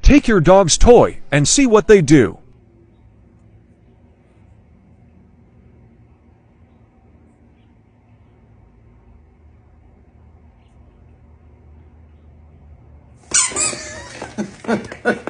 Take your dog's toy and see what they do. Ha ha ha.